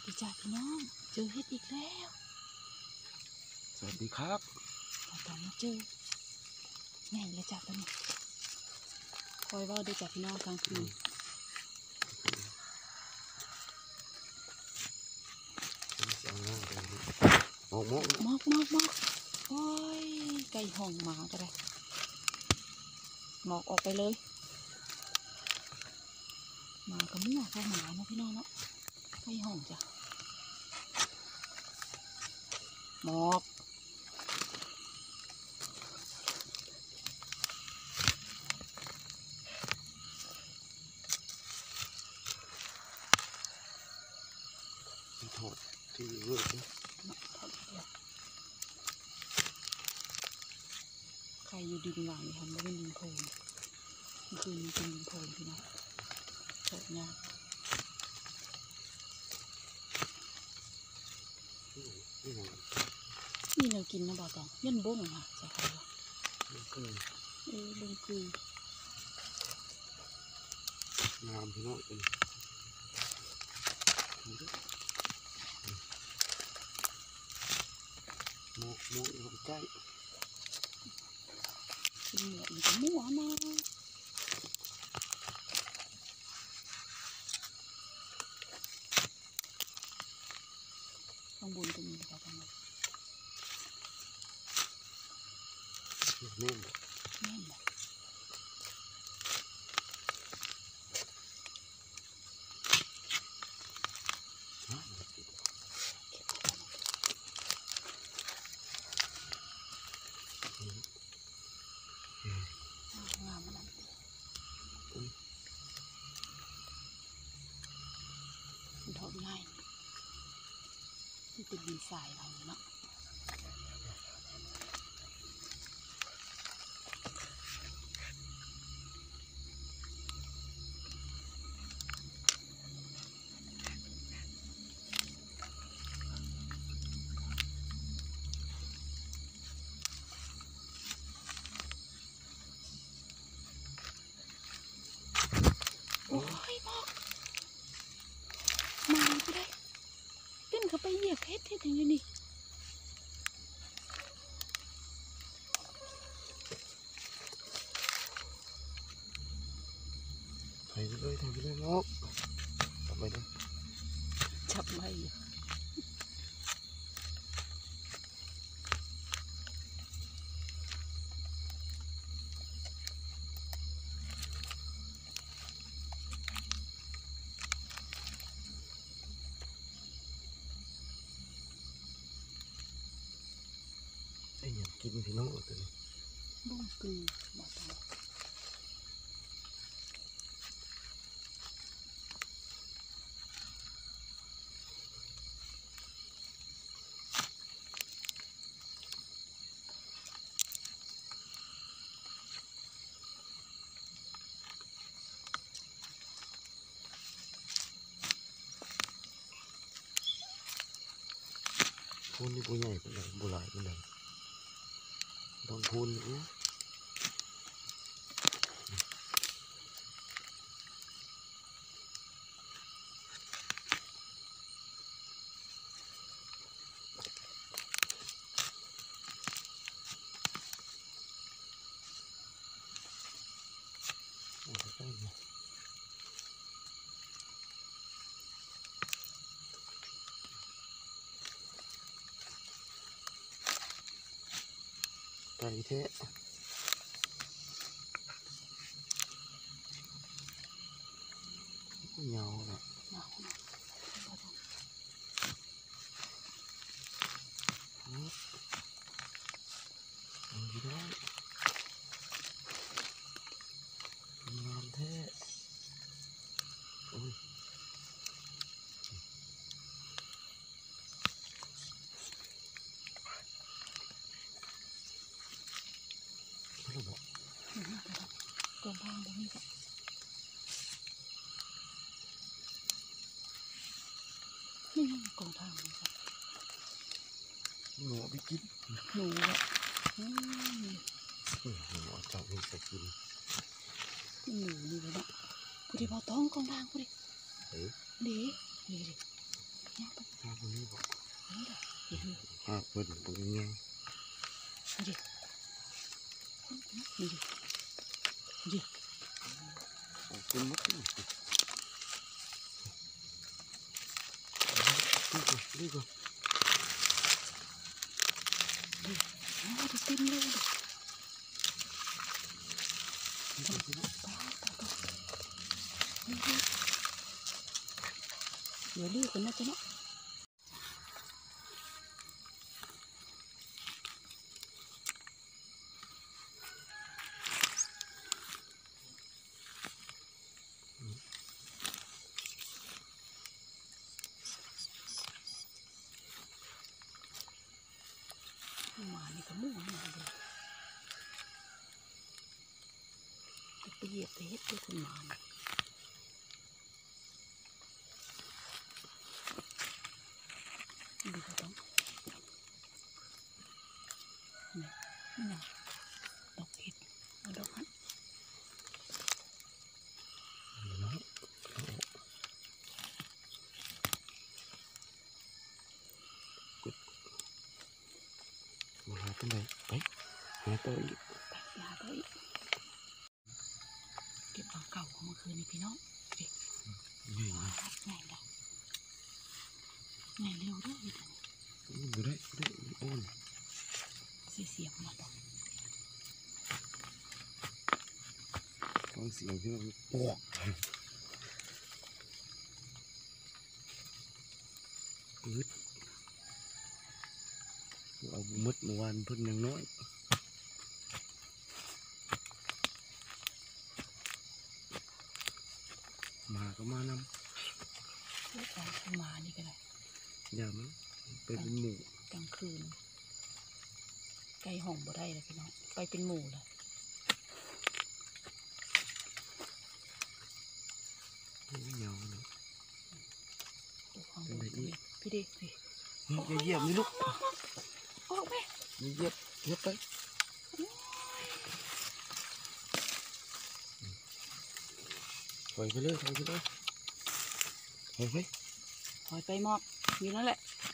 ดีจ้าพี่น้องเจอเห็ดอีกแล้วสวัสดีครับตอนนี้เจอไงเลยจ้าตอนนี้คอยว่าดูจ้าพี่น้องกลางคืนมอกโอ้ยไก่ห้องหมาก็ได้หมอกออกไปเลยหมาก็มั่วเข้าหมาเนาะพี่น้องเนาะไก่ห้องจ้ะหมอกโทษที่เวิร์กใครอยู่ดินหลังทำไม่เป็นดินโพนคือมันเป็นดินโพนพี่น้องโคตรยากมีแนวกินนะบ่าวตองยันบ้งค่ะใช่ค่ะบ้งคือน้ำพี่น้องเป็นหมอกอยู่ใกล้กินหมดมันจะมั่วนะข้างบนก็มีค่ะตรงนี้แน่นเลยงามมันมันทอดง่ายที่เป็นดินทรายเราเนาะโอ้ยบอกมาก็ได้ขึ้นเขาไปเหยียบเพชรที่ถึงอยู่นี่ถ่ายไปเลยมอกจับไปเลยจับไม่อยู่ไอ้เนี่ยกินพี่น้องตัวนี้บ้งคือบ่ตองพูนนี่ปูใหญ่เป็นไรปูหลายเป็นไรต้องพูนนี่ไก่แท้เหงาเลยดีด้วยงามแท้โอ้ยไม่รู้บอกกองทางตรงนี้ก็นี่ไงกองทางนี่ค่ะหนูไปกินหนูอ่ะหนูเอาจับนี่ไปกินหนูนี่เลยเนาะกูดิพอต้องกองทางกูดิเฮ้ยดิยังพิ่นตัวยังไงดิดิดิเป็นมัดนี่ดูก่อนโอ้ดิเต็มเลยเดี๋ยวรีบกันนะจ๊ะเนาะหมานี่ก็มุ่งมาเลยจะไปเหยียบไปเฮ็ดด้วยคุณหมาดูเขาต้องนี่นะดอกเห็ดเอาดอกหันมาหาตัวไหนไปหาตัวอีกลาไปอีกเก็บของเก่าของเมื่อคืนนี้พี่น้องเด็กนี่ไงง่ายแล้วง่ายเร็วด้วยอีกดูได้อ้วนเสียบมาดอกฟังเสียงที่มันปวกปื๊ดเอามัดเมื่อวานเพิ่นยังน้อยมาก็มานำเลือกเอาขึ้นมานี่ก็ได้อย่ามันไปเป็นหมู่กลางคืนไก่ห้องบ่ได้เลยพี่น้องไปเป็นหมู่เลยเหงาเนาะตัวของดูพี่ดิพี่อย่าเหยียบนี่ลูกออกไปอย่าเหยียบไปปล่อยไปเลยปล่อยไปเลยปล่อยไปถอยไปมอบอยู่นั่นแหละ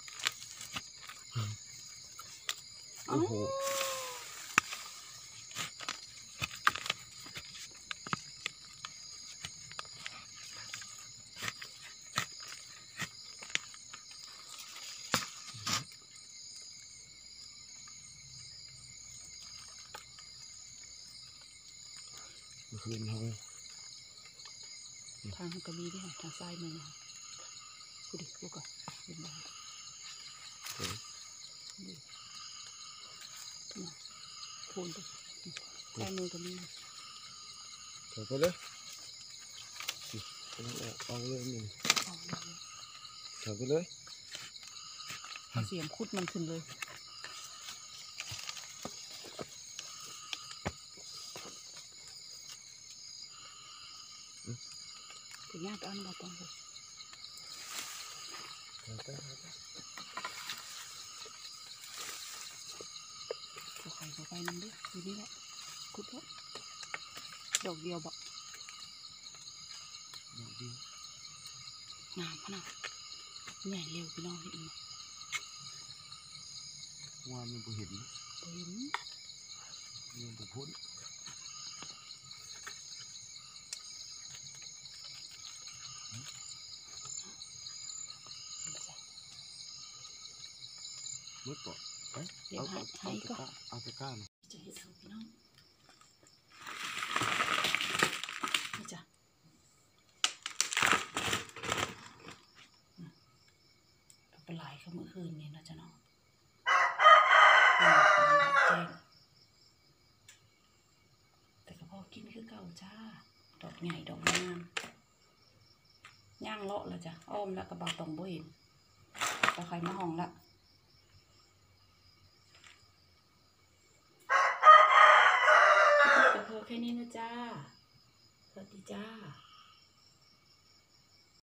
โอ้โหเมื่อคืนเราทางกระบี่ที่ทางซ้ายมือพูดดิพูดก่อนเป็นบ้าพูดดิซ้ายมือก็มีถอยไปเลยเอาเลยนี่เอาเลยถอยไปเลยเสียงคุดมันขึ้นเลยถึงงานอันเราต้องเลยถอยไปก็ใครก็ไปนั่นด้วยอยู่นี่แหละคุดแล้วดอกเดียวบอกดอกเดียวงามขนาดใหญ่เร็วพี่น้องเห็นไหมว่ามันบ่เห็นเห็นยังบ่พ้นมืดปะไปเดี๋ยวให้ก็เอาตะกร้าหน่อยจะเห็นเอาพี่น้องนี่จ้ะปลายเขาเมื่อคืนนี้นะจ๊ะเนาะแจ้งแต่ก็พอกินคือเก่าจ้าดอกใหญ่ดอกงามย่างเลาะแล้วจ้ะอ้อมแล้วกระเป๋าตองบ่เห็นก็ใครมาห้องละก็พอแค่นี้นะจ้าสวัสดีจ้า